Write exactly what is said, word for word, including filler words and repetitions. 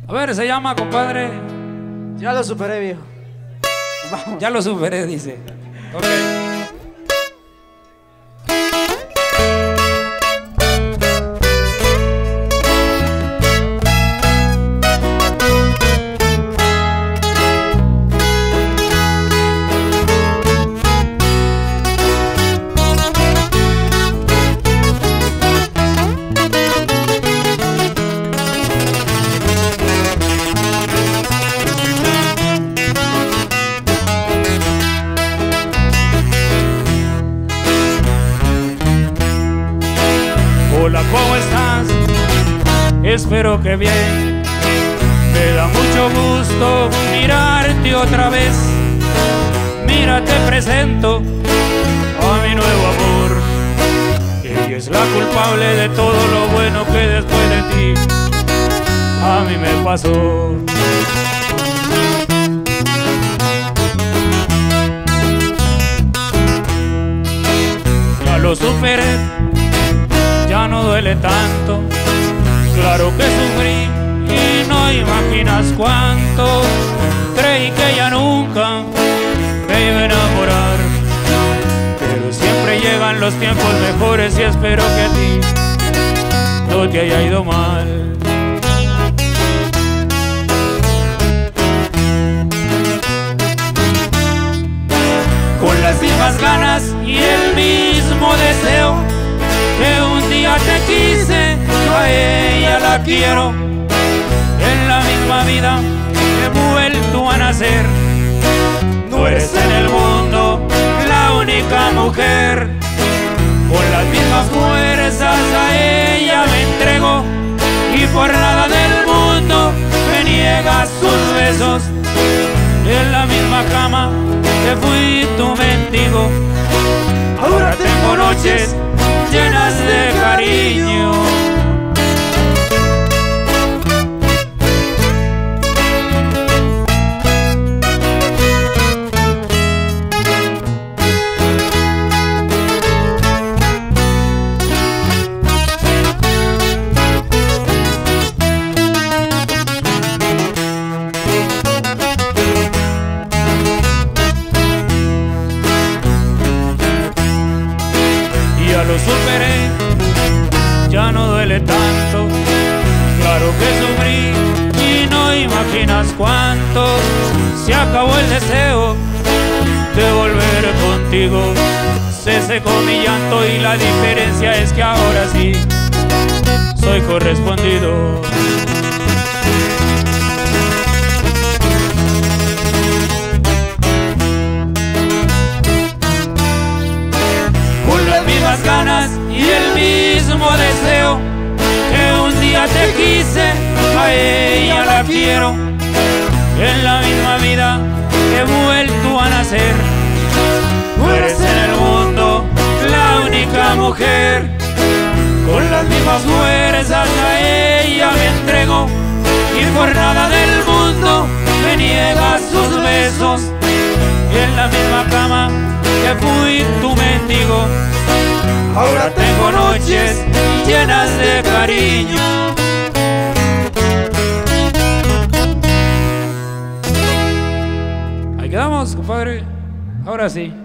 A ver, se llama, compadre. Ya lo superé, viejo. Vamos. Ya lo superé, dice. Ok. Hola, ¿cómo estás? Espero que bien. Me da mucho gusto mirarte otra vez. Mira, te presento a mi nuevo amor. Ella es la culpable de todo lo bueno que después de ti a mí me pasó. Ya lo superé, ya no duele tanto. Claro que sufrí y no imaginas cuánto. Creí que ya nunca me iba a enamorar, pero siempre llegan los tiempos mejores y espero que a ti no te haya ido mal. Con las mismas ganas y el mismo deseo que un día te quise, yo a ella la quiero. En la misma vida he vuelto a nacer. No eres en el mundo la única mujer. Con las mismas fuerzas a ella me entrego, y por nada del mundo me niegas sus besos. En la misma cama que fui tu mendigo, ahora tengo noches llenas de cariño. Ya lo superé, ya no duele tanto. Claro que sufrí y no imaginas cuánto. Se acabó el deseo de volver contigo. Se secó mi llanto y la diferencia es que ahora sí soy correspondido. Ganas y el mismo deseo que un día te quise, a ella la quiero. En la misma vida he vuelto a nacer. Tú eres en el mundo la única mujer. Con las mismas fuerzas a ella me entrego, y por nada del mundo me niegas sus besos. En la misma cama que fui tu mendigo, ahora tengo noches llenas de cariño. Ahí quedamos, compadre. Ahora sí.